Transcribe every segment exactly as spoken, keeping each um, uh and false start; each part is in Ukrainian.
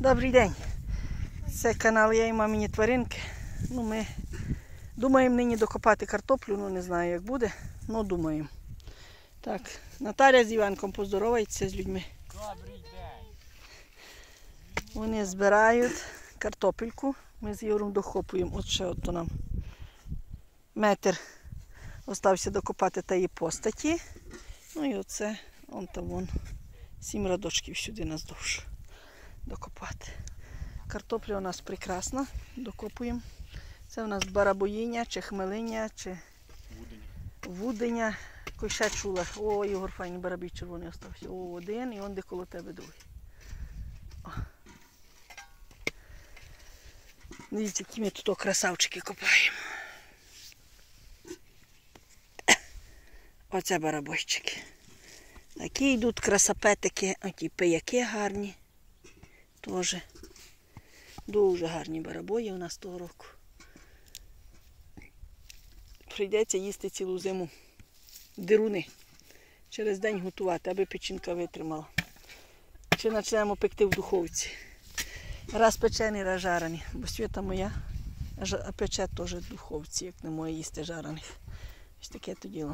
Добрий день. Це канал Я і мамині тваринки. Ну, ми думаємо нині докопати картоплю, ну не знаю як буде, але думаємо. Так, Наталя з Іванком поздоровається з людьми. Добрий день. Вони збирають картопельку. Ми з Юром дохопуємо. От ще от нам метр остався докопати тієї постаті. Ну і оце, он там вон, сім радочків сюди наздовж докопати. Картопля у нас прекрасна, докопуємо. Це у нас барабоїня, чи хмелиня, чи вуденя. Якось ще чула. О, Ігор, файний барабій червоний остався. О, один і он де коло тебе другий. О. Дивіться, які ми тут красавчики копаємо. Оце барабойчики. Такі йдуть красапетики, оті пияки гарні. Тоже дуже гарні барабої у нас того року. Прийдеться їсти цілу зиму дируни. Через день готувати, аби печінка витримала. Чи почнемо пекти в духовці. Раз печений, раз жарений. Бо Свята моя пече теж в духовці, як не може їсти жарених. Ось таке то діло.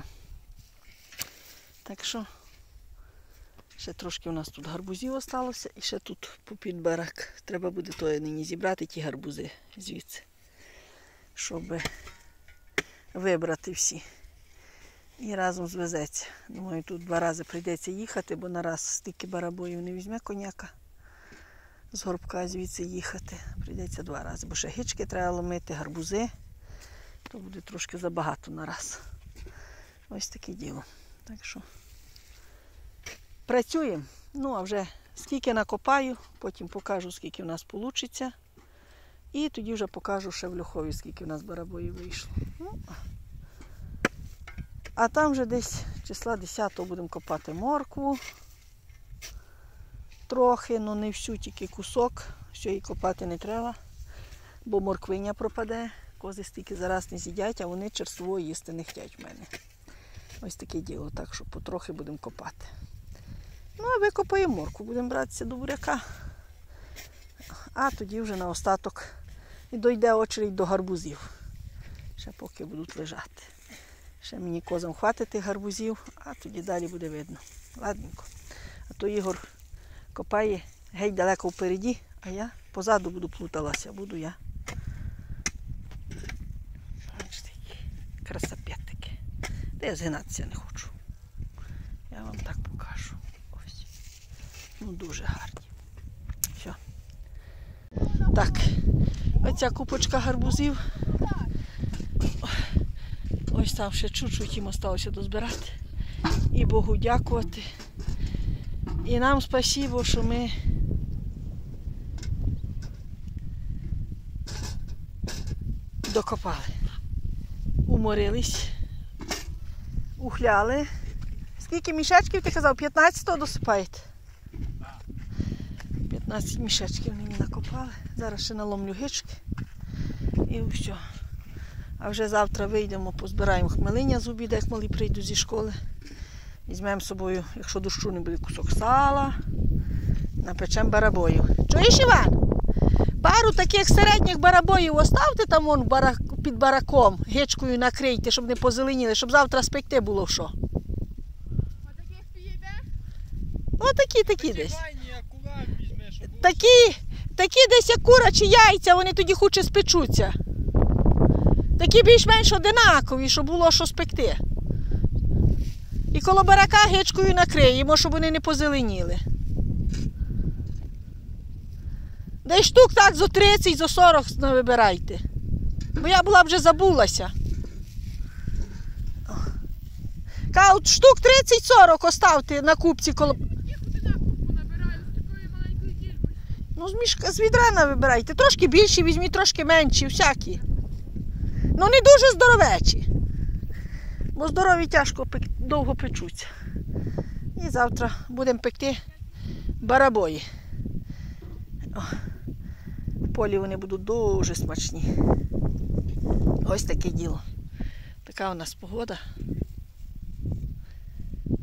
Так що, ще трошки у нас тут гарбузів залишилося. І ще тут попід барак. Треба буде то нині зібрати ті гарбузи звідси. Щоб вибрати всі. І разом звезеться. Думаю, тут два рази прийдеться їхати, бо нараз стільки барабоїв не візьме коняка. З горбка звідси їхати. Прийдеться два рази. Бо ще гички треба ломити, гарбузи. То буде трошки забагато нараз. Ось таке діло. Так що працюємо. Ну, а вже скільки накопаю, потім покажу, скільки в нас вийде. І тоді вже покажу ще в Льохові, скільки в нас барабоїв вийшло. Ну, а там вже десь числа десятого будемо копати моркву. Трохи, але не всю, тільки кусок. Все, її копати не треба, бо морквиня пропаде. Кози стільки зараз не з'їдять, а вони черство їсти не хочуть в мене. Ось таке діло, так що потрохи будемо копати. Ну, а викопаємо моркву, будемо братися до буряка. А тоді вже на остаток і дойде очередь до гарбузів. Ще поки будуть лежати. Ще мені козам хватить тих гарбузів, а тоді далі буде видно. Ладненько. А то Ігор копає геть далеко впереді, а я позаду буду плуталася, буду я. Бачите, красапетики. Де я згинатися не хочу. Я вам так покажу. Ось. Ну, дуже гарні. Все. Так, оця купочка гарбузів. Ось там ще чуть-чуть їм залишилося дозбирати. І Богу дякувати. І нам спасибо, що ми докопали. Уморились. Ухляли. Скільки мішечків, ти казав, п'ятнадцятого досипаєте? п'ятнадцять мішечків мені накопали. Зараз ще наломлю гички. І все. А вже завтра вийдемо, позбираємо хмелиня з обіду, як малі прийдуть зі школи. Візьмемо з собою, якщо дощу не буде, кусок сала. Напечемо барабоїв. Чуєш, Іван? Пару таких середніх барабоїв оставте там вон барак, під бараком, гичкою накрийте, щоб не позеленіли, щоб завтра спекти було що. Отаких піде? Отакі, такі десь. Візьме, щоб було... Такі, такі десь як курячі яйця, вони тоді хоче спечуться. Такі більш-менш одинакові, щоб було що спекти. І коло барака гичкою накриємо, щоб вони не позеленіли. Десь штук так зо тридцять, зо сорок вибирайте. Бо я була вже забулася. Кажуть, штук тридцять сорок оставте на купці коло... Їх одинаково понабираю з такої маленької кількості. Ну, з, мішка, з відра вибирайте. Трошки більші візьміть, трошки менші, всякі. Ну, не дуже здоровечі. Бо здорові тяжко пек... довго печуться. І завтра будемо пекти барабої. О, в полі вони будуть дуже смачні. Ось таке діло. Така у нас погода.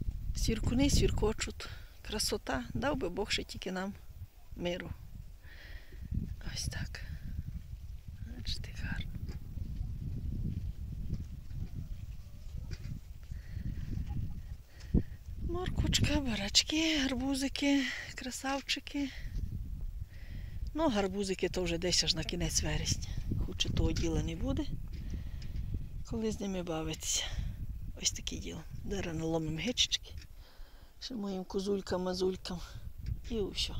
Свіркуни свіркочуть. Красота. Дав би Бог ще тільки нам миру. Ось так. Бачите, гарно. Морквочка, барачки, гарбузики, красавчики. Ну, гарбузики то вже десь аж на кінець вересня. Хоч і того діла не буде, коли з ними бавитися. Ось таке діло. Зараз наломимо гичечки. Ще моїм козулькам, мазулькам. І все.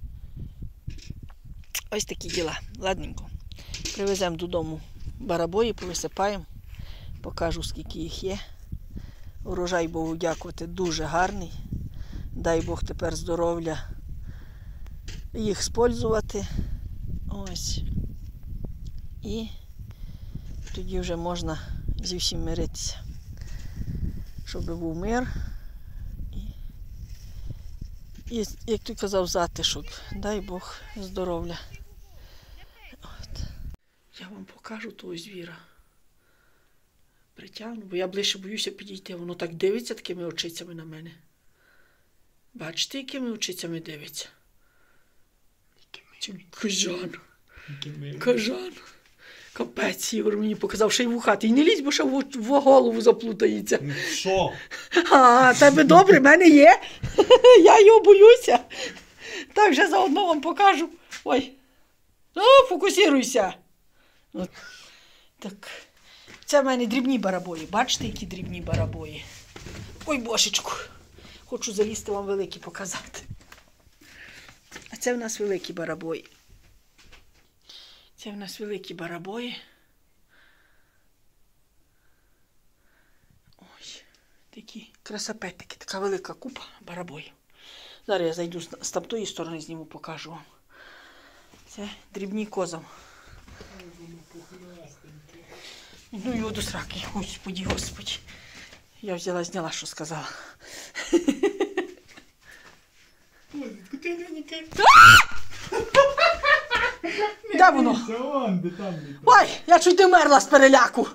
Ось такі діла. Ладненько. Привеземо додому барабої, повисипаємо. Покажу, скільки їх є. Урожай, Богу дякувати, дуже гарний. Дай Бог тепер здоров'я їх спользувати. Ось. І тоді вже можна зі всім миритися. Щоб був мир. І, і як ти казав, затишок. Дай Бог здоров'я. От. Я вам покажу того звіра. Притягну, бо я ближче боюся підійти. Воно так дивиться такими очицями на мене. Бачите, якими очицями дивиться? Кажан. Кажан. Капець, Ігор мені показав, що й вухати. І не лізь, бо ще в, в голову заплутається. Що? А, тебе добре, в мене є. Я його боюся. Так, вже заодно вам покажу. Ой. О, фокусируйся. От. Так. Це в мене дрібні барабої. Бачите, які дрібні барабої? Ой, бошечку. Хочу залізти вам великі показати. А це в нас великі барабої. Це в нас великі барабої. Ось. Такі красапетики. Така велика купа барабоїв. Зараз я зайду з тамтої сторони, зніму, покажу вам. Це дрібні козам. Ну його до сраки. Господі, господі. Я взяла, зняла, що сказала. Де воно? Ой, я чуть не вмерла з переляку.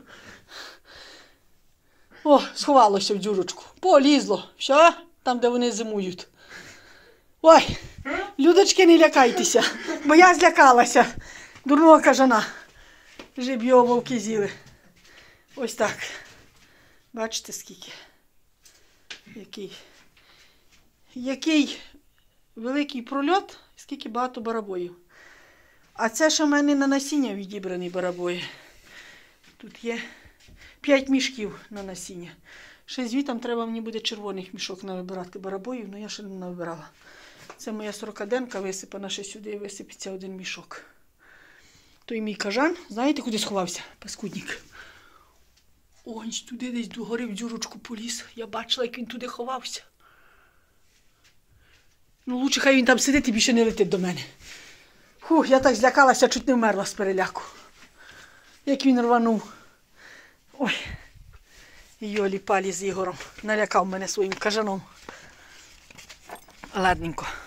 О, сховалося в дюрочку. Полізло. Що? Там, де вони зимують. Ой, людочки, не лякайтеся, бо я злякалася. Дурного кажана. Жиб його вовки з'їли. Ось так. Бачите, скільки? Який? Який великий прольот, скільки багато барабоїв. А це ще в мене на насіння відібрані барабої. Тут є п'ять мішків на насіння. Ще звітом треба мені буде червоних мішок навибирати барабоїв, але я ще не навибирала. Це моя сорокаденка висипана, ще сюди висипеться один мішок. Той мій кажан, знаєте, куди сховався? Паскудник. Ось туди десь догори в дюрочку поліз. Я бачила, як він туди ховався. Ну, лучше хай він там сидить і більше не летить до мене. Фух, я так злякалася, чуть не вмерла з переляку. Як він рванув. Ой. Йолі-палі з Ігором. Налякав мене своїм кажаном. Ладненько.